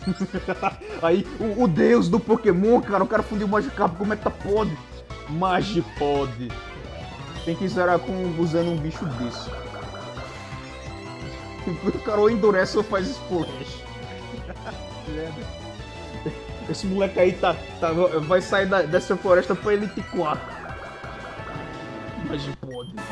Aí, o deus do Pokémon, cara, o cara fundiu Magikarp com Metapod. Magipod. Tem que zerar usando um bicho desse. O cara ou endurece ou faz splash. Esse moleque aí vai sair dessa floresta pra Elite 4. Magipod.